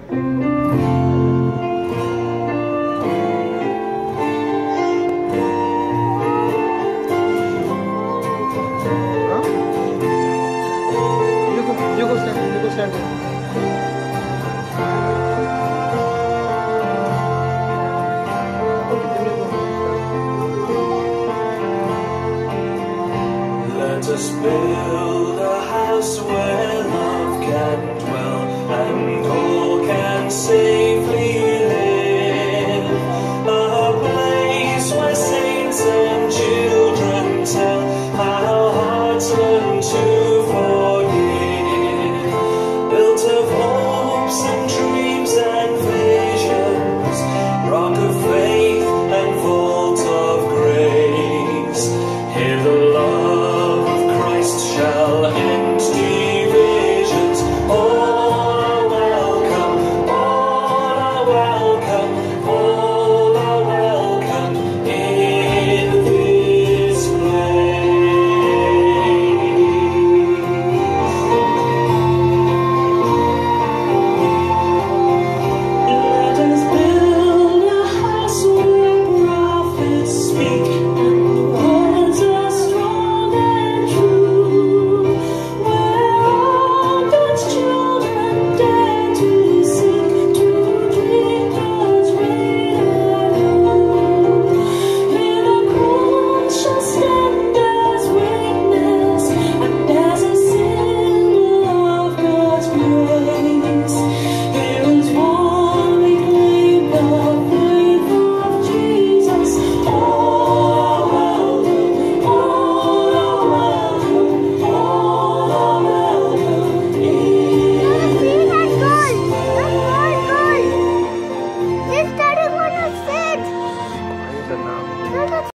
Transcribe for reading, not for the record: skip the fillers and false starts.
You go stand. Let us build a house where love can dwell and all can safely live. A place where saints and children tell how hearts learn to forgive. Built of hopes and dreams and visions, rock of faith and vault of grace. Here the love of Christ shall end divisions. All are welcome, all are welcome, all are welcome in this place. Let us build a house where prophets speak and the words are strong and true, where all God's children dare to seek to dream God's reign anew. Here the cross shall stand as witness and as a symbol of God's grace. Here is one big name, the faith of Jesus. All are welcome, all are welcome, all are welcome in this place. It's starting on a set. What is the name?